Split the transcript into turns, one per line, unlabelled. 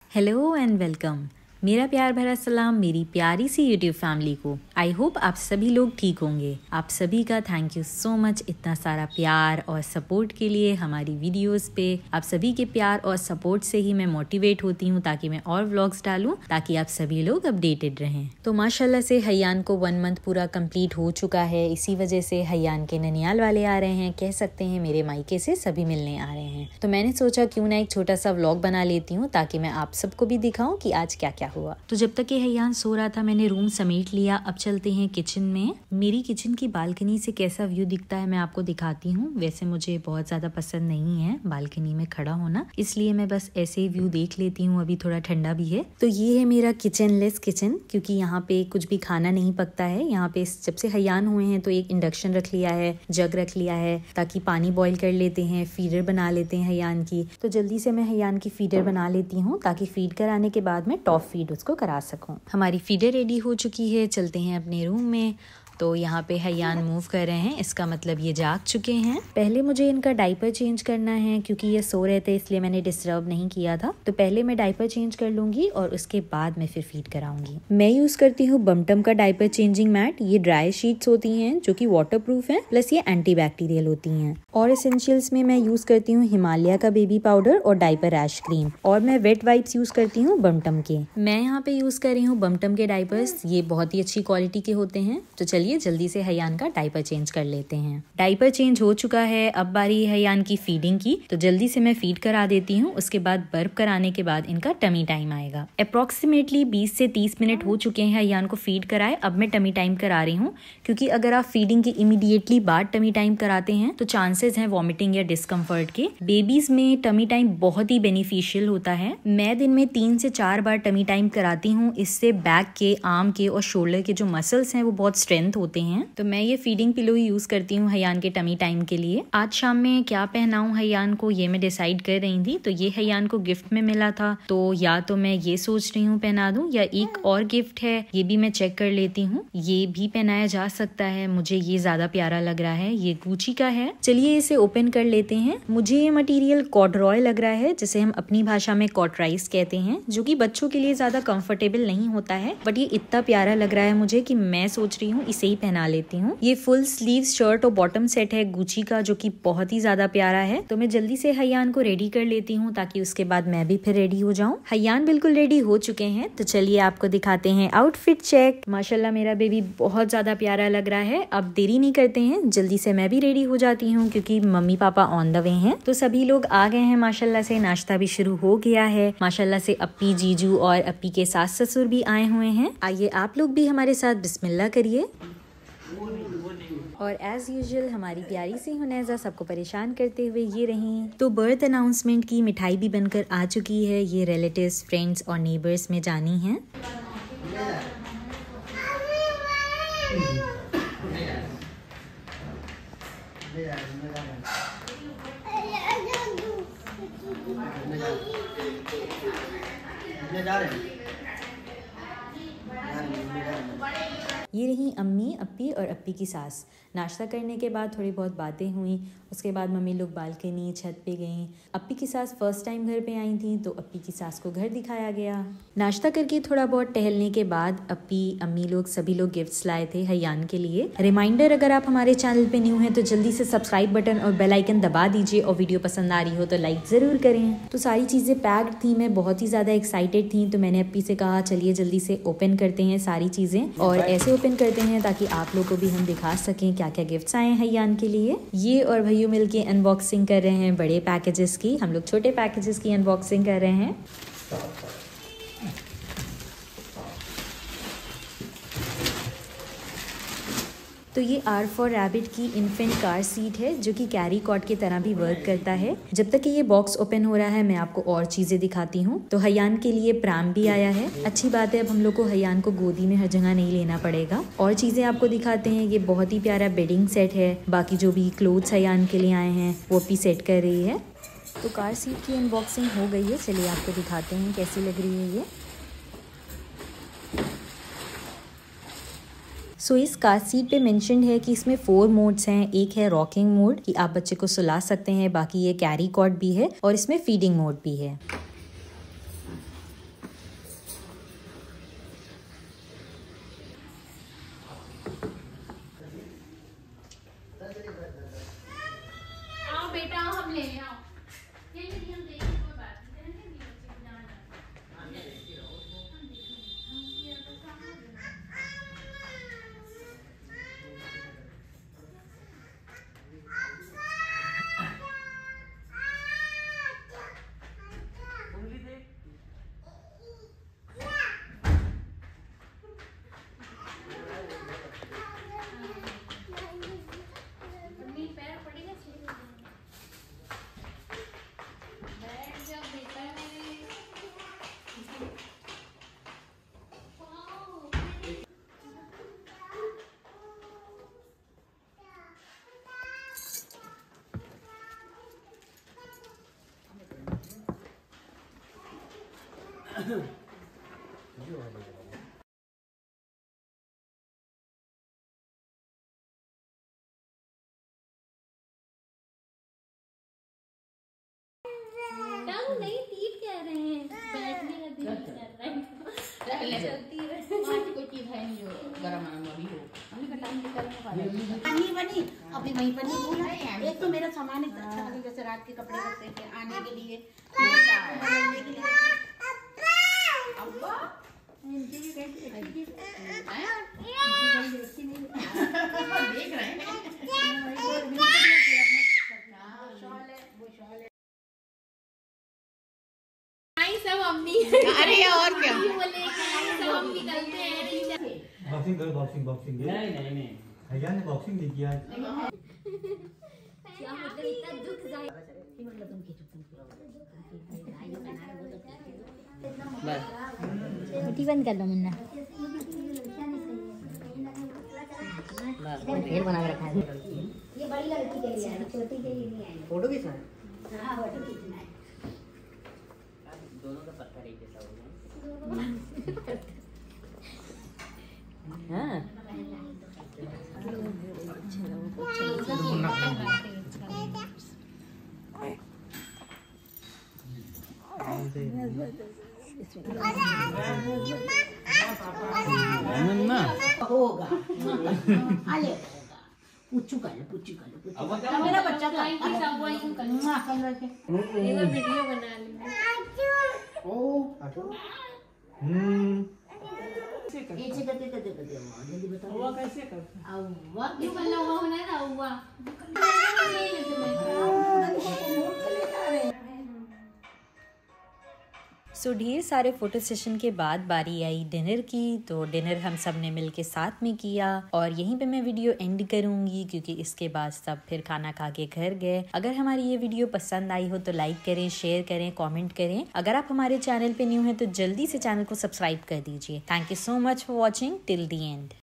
Hello and welcome. मेरा प्यार भरा सलाम मेरी प्यारी सी यूट्यूब फैमिली को। आई होप आप सभी लोग ठीक होंगे। आप सभी का थैंक यू सो मच इतना सारा प्यार और सपोर्ट के लिए हमारी वीडियोस पे। आप सभी के प्यार और सपोर्ट से ही मैं मोटिवेट होती हूँ ताकि मैं और व्लॉग्स डालूँ ताकि आप सभी लोग अपडेटेड रहें। तो माशाल्लाह से हयान को 1 मंथ पूरा कंप्लीट हो चुका है। इसी वजह से हयान के ननियाल वाले आ रहे हैं, कह सकते हैं मेरे मायके से सभी मिलने आ रहे हैं। तो मैंने सोचा क्यों ना एक छोटा सा व्लॉग बना लेती हूँ ताकि मैं आप सबको भी दिखाऊँ कि आज क्या क्या हुआ। तो जब तक ये हयान सो रहा था मैंने रूम समेट लिया। अब चलते हैं किचन में। मेरी किचन की बालकनी से कैसा व्यू दिखता है मैं आपको दिखाती हूँ। वैसे मुझे बहुत ज्यादा पसंद नहीं है बालकनी में खड़ा होना, इसलिए मैं बस ऐसे ही व्यू देख लेती हूँ। अभी थोड़ा ठंडा भी है। तो ये है मेरा किचनलेस किचन, क्योंकि यहाँ पे कुछ भी खाना नहीं पकता है। यहाँ पे जब से हयान हुए हैं तो एक इंडक्शन रख लिया है, जग रख लिया है ताकि पानी बॉईल कर लेते हैं, फीडर बना लेते हैं हयान की। तो जल्दी से मैं हयान की फीडर बना लेती हूँ ताकि फीड कराने के बाद में टॉप फीड उसको करा सकूं। हमारी फीडर रेडी हो चुकी है। चलते हैं अपने रूम में। तो यहाँ पे हयान मूव कर रहे हैं, इसका मतलब ये जाग चुके हैं। पहले मुझे इनका डायपर चेंज करना है क्योंकि ये सो रहे थे, इसलिए मैंने डिस्टर्ब नहीं किया था। तो पहले मैं डायपर चेंज कर लूंगी और उसके बाद मैं फिर फीड कराऊंगी। मैं यूज करती हूँ बमटम का डायपर चेंजिंग मैट। ये ड्राई शीट्स होती हैं जो कि वाटर प्रूफ है, प्लस ये एंटीबैक्टीरियल होती हैं। और एसेंशियल्स में मैं यूज करती हूँ हिमालय का बेबी पाउडर और डायपर रैश क्रीम। और मैं वेट वाइप्स यूज करती हूँ बमटम के। मैं यहाँ पे यूज कर रही हूँ बमटम के डायपर्स। ये बहुत ही अच्छी क्वालिटी के होते हैं। तो चलिए जल्दी से हयान का डायपर चेंज कर लेते हैं। डायपर चेंज हो चुका है। अब बारी है हयान की फीडिंग की। तो जल्दी से मैं फीड करा देती हूँ। उसके बाद बर्प कराने के बाद इनका टमी टाइम आएगा। अप्रोक्सीमेटली 20 से 30 मिनट हो चुके हैं हयान को फीड कराए। अब मैं टमी टाइम करा रही हूँ, क्योंकि अगर आप फीडिंग के इमीडिएटली बाद टमी टाइम कराते हैं तो चांसेस हैं वॉमिटिंग या डिस्कम्फर्ट के। बेबीज में टमी टाइम बहुत ही बेनिफिशियल होता है। मैं दिन में 3 से 4 बार टमी टाइम कराती हूँ। इससे बैक के, आर्म के और शोल्डर के जो मसल्स हैं वो बहुत स्ट्रेंथ होते हैं। तो मैं ये फीडिंग पिलो ही यूज करती हूँ हयान के टमी टाइम के लिए। आज शाम में क्या पहनाऊं हयान को ये मैं डिसाइड कर रही थी। तो ये हयान को गिफ्ट में मिला था, तो या तो मैं ये सोच रही हूँ पहना दूं, या एक और गिफ्ट है ये भी मैं चेक कर लेती हूँ। ये भी पहनाया जा सकता है। मुझे ये ज्यादा प्यारा लग रहा है। ये गुची का है। चलिए इसे ओपन कर लेते हैं। मुझे ये मटेरियल कॉर्डरॉय लग रहा है, जिसे हम अपनी भाषा में कॉटराइज कहते हैं, जो कि बच्चों के लिए ज्यादा कंफर्टेबल नहीं होता है। बट ये इतना प्यारा लग रहा है मुझे कि मैं सोच रही हूँ इसे ही पहना लेती हूँ। ये फुल स्लीव शर्ट और बॉटम सेट है गुची का, जो कि बहुत ही ज्यादा प्यारा है। तो मैं जल्दी से हयान को रेडी कर लेती हूँ ताकि उसके बाद मैं भी फिर रेडी हो जाऊँ। हयान बिल्कुल रेडी हो चुके हैं। तो चलिए आपको दिखाते हैं आउटफिट चेक। माशाल्लाह मेरा बेबी बहुत ज्यादा प्यारा लग रहा है। अब देरी नहीं करते हैं, जल्दी से मैं भी रेडी हो जाती हूँ क्योंकि mummy papa on the way हैं। तो सभी लोग आ गए हैं माशाल्लाह से। नाश्ता भी शुरू हो गया है। माशाल्लाह से अप्पी, जीजू और अप्पी के सास ससुर भी आए हुए हैं। आइए आप लोग भी हमारे साथ बिस्मिल्लाह करिए। और एज यूजुअल हमारी प्यारी सी हुनैजा सबको परेशान करते हुए ये रही। तो बर्थ अनाउंसमेंट की मिठाई भी बनकर आ चुकी है। ये रिलेटिव्स, फ्रेंड्स और नेबर्स में जानी है। ये रही अम्मी, अप्पी और अप्पी की सास। नाश्ता करने के बाद थोड़ी बहुत बातें हुई। उसके बाद मम्मी लोग बालकनी, छत पे गईं। अप्पी की सास फर्स्ट टाइम घर पे आई थी, तो अप्पी की सास को घर दिखाया गया। नाश्ता करके थोड़ा बहुत टहलने के बाद अप्पी, अम्मी लोग, सभी लोग गिफ्ट्स लाए थे हयान के लिए। रिमाइंडर, अगर आप हमारे चैनल पे न्यू हैं तो जल्दी से सब्सक्राइब बटन और बेल आइकन दबा दीजिए, और वीडियो पसंद आ रही हो तो लाइक जरूर करें। तो सारी चीजें पैक्ड थी। मैं बहुत ही ज्यादा एक्साइटेड थी। तो मैंने अप्पी से कहा चलिए जल्दी से ओपन करते हैं सारी चीजें, और ऐसे ओपन करते हैं ताकि आप लोग को भी हम दिखा सकें क्या क्या गिफ्ट्स आए हैं हयान के लिए। ये और भैया मिलके अनबॉक्सिंग कर रहे हैं बड़े पैकेजेस की। हम लोग छोटे पैकेजेस की अनबॉक्सिंग कर रहे हैं। तो ये आर फॉर रैबिट की इन्फेंट कार सीट है, जो कि कैरी कॉट की तरह भी वर्क करता है। जब तक कि ये बॉक्स ओपन हो रहा है मैं आपको और चीजें दिखाती हूँ। तो हयान के लिए प्राम भी आया है। अच्छी बात है, अब हम लोग को हयान को गोदी में हर जगह नहीं लेना पड़ेगा। और चीजें आपको दिखाते हैं। ये बहुत ही प्यारा बेडिंग सेट है। बाकी जो भी क्लोथ्स हयान के लिए आए हैं वो भी सेट कर रही है। तो कार सीट की अनबॉक्सिंग हो गई है। चलिए आपको दिखाते हैं कैसी लग रही है ये। सो इस कार सीट पे मेंशन्ड है कि इसमें 4 मोड्स हैं। एक है रॉकिंग मोड कि आप बच्चे को सुला सकते हैं, बाकी ये कैरी कॉट भी है, और इसमें फीडिंग मोड भी है।
नहीं तीर कह रहे हैं, बैठने का दिल कर रहा है, चलती है। कोई चीज है नहीं जो गरम वाली हो, हमने का टाइम निकालने वाला नहीं बनी अभी वहीं पर नहीं बोला। एक तो मेरा सामान इतना अच्छा लगे, जैसे रात के कपड़े रखते थे आने के लिए, अब्बा इनकी भी कैसी देख रहे हैं। सब अम्मी, अरे और क्या बोले, सब हम निकलते हैं।
बॉक्सिंग करो, बॉक्सिंग नहीं भैया ने बॉक्सिंग नहीं किया।
क्या मतलब इतना दुख जाए, मतलब तुम बस मुट्ठी बंद कर लो मुन्ना, ढेर बना के रखा है। ये बड़ी लड़की के लिए है, छोटी के लिए नहीं है। फोटो खींचना है? हां फोटो खींचना है। दोनों का पत्थर एक जैसा हो गया। हाँ होगा पूछू कर मेरा बच्चा का वीडियो बना ली। कैसे करते जल्दी बताओ। हुआ कैसे करते? हुआ क्यों बनना हुआ होना है ना हुआ।
सो ढेर सारे फोटो सेशन के बाद बारी आई डिनर की। तो डिनर हम सब ने मिलके साथ में किया और यहीं पे मैं वीडियो एंड करूंगी क्योंकि इसके बाद सब फिर खाना खा के घर गए। अगर हमारी ये वीडियो पसंद आई हो तो लाइक करें, शेयर करें, कमेंट करें। अगर आप हमारे चैनल पे न्यू हैं तो जल्दी से चैनल को सब्सक्राइब कर दीजिए। Thank you so much for watching till the and.